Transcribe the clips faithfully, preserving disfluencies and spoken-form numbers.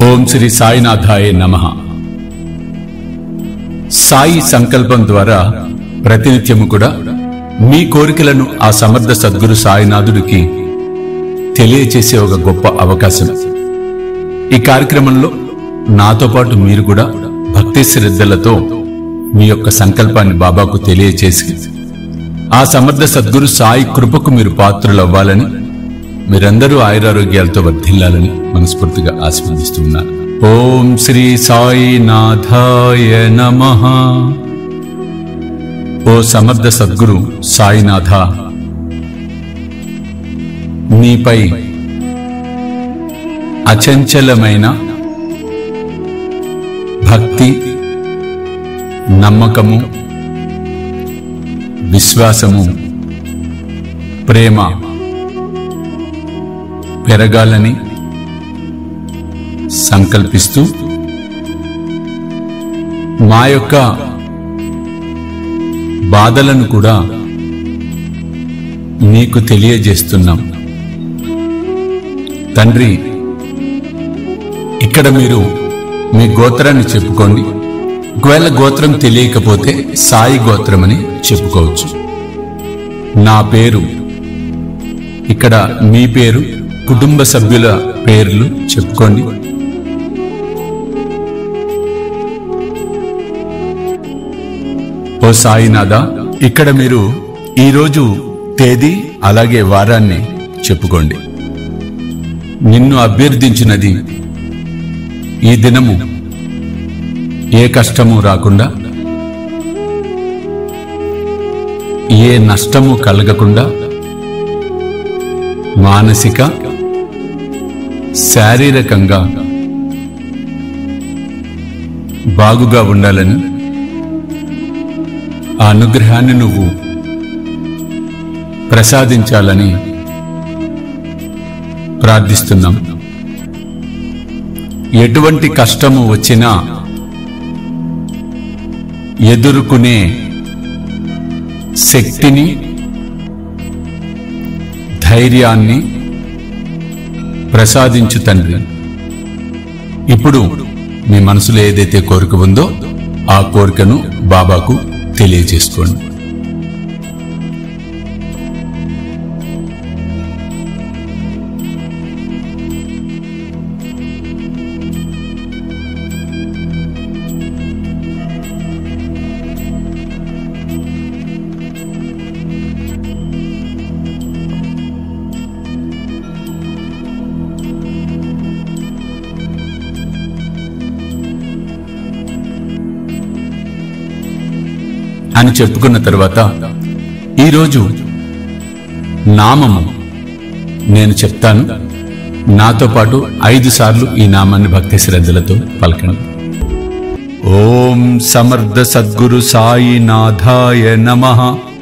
ఓం శ్రీ సాయినాథాయ నమః. సాయి సంకల్పం ద్వారా ప్రతినిత్యము కూడా మీ కోరికలను ఆ సమర్థ సద్గురు సాయినాథుడికి తెలియచేసే ఒక గొప్ప అవకాశం. ఈ కార్యక్రమంలో నాతో పాటు మీరు కూడా భక్తి శ్రద్ధలతో మీ యొక్క సంకల్పాన్ని బాబాకు తెలియచేసి ఆ సమర్థ సద్గురు సాయి కృపకు మీరు పాత్రులవ్వాలని, మీరందరూ ఆయురారోగ్యాలతో వర్ధిల్లాలని మనస్ఫూర్తిగా ఆశీర్వదిస్తున్నాను. ఓం శ్రీ సాయినాథాయ నమః. ఓ సమర్థ సద్గురు సాయినాథ, నీపై అచంచలమైన భక్తి, నమ్మకము, విశ్వాసము, ప్రేమ పెరగాలని సంకల్పిస్తూ మా యొక్క బాధలను కూడా నీకు తెలియజేస్తున్నాం. తండ్రి, ఇక్కడ మీరు మీ గోత్రాన్ని చెప్పుకోండి. ఒకవేళ గోత్రం తెలియకపోతే సాయి గోత్రమని చెప్పుకోవచ్చు. నా పేరు, ఇక్కడ మీ పేరు, కుటుంబ సభ్యుల పేర్లు చెప్పుకోండి. ఓ సాయినాథ, ఇక్కడ మీరు ఈరోజు తేదీ అలాగే వారాన్ని చెప్పుకోండి. నిన్ను అభ్యర్థించినది ఈ దినము ఏ కష్టము రాకుండా, ఏ నష్టము కలగకుండా మానసిక శారీరకంగా బాగుగా ఉండాలని, ఆ అనుగ్రహాన్ని నువ్వు ప్రసాదించాలని ప్రార్థిస్తున్నాం. ఎటువంటి కష్టము వచ్చినా ఎదుర్కొనే శక్తిని, ధైర్యాన్ని ప్రసాదించు తండ్రి. ఇప్పుడు మీ మనసులో ఏదైతే కోరిక ఉందో ఆ కోరికను బాబాకు తెలియజేసుకోండి. అని చెప్పుకున్న తర్వాత ఈరోజు నామము నేను చెప్తాను. నాతో పాటు ఐదు సార్లు ఈ నామాన్ని భక్తి శ్రద్ధలతో పలకండి. ఓం సమర్థ సద్గురు సాయినాథాయ నమః.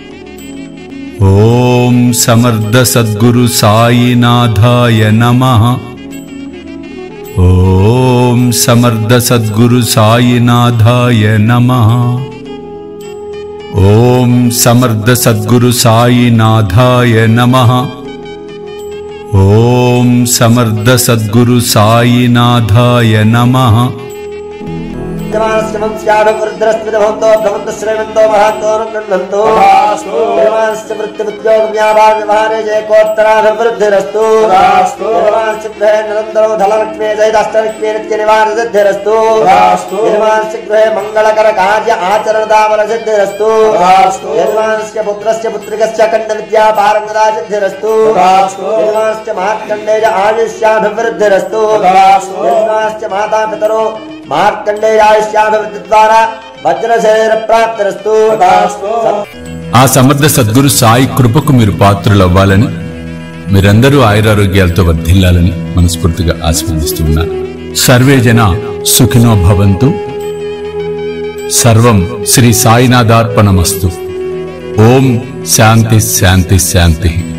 ఓం సమర్థ సద్గురు సాయినాథాయ నమః. ఓం సమర్థ సద్గురు సాయినాథాయ నమః. ఓం సమర్థ సద్గురు సాయినాథాయ నమః. ఓం సమర్థ సద్గురు సాయినాథాయ నమః. మంగళకర కార్య ఆచరణదావల సిద్ధిరస్తు. పుత్రస్య పుత్రికస్య కంఠ విద్యా పారంగదా సిద్ధిరస్తు. మార్కండేయ ఆయుష్యాభివృద్ధిరస్తు. మాతా పితరో మార్కండేయాయుష్యాభివృద్ధి ద్వారా వజ్రశరీర ప్రాప్తిరస్తు. ఆ సమర్థ సద్గురు సాయి కృపకు మీరు పాత్రులవ్వాలని, మీరందరూ ఆయురారోగ్యాలతో వర్ధిల్లాలని మనస్ఫూర్తిగా ఆశీర్వదిస్తున్నాను. సర్వే జన సుఖినో భవంతు. సర్వం శ్రీ సాయినాథార్పణమస్తు. ఓం శాంతి శాంతి శాంతి.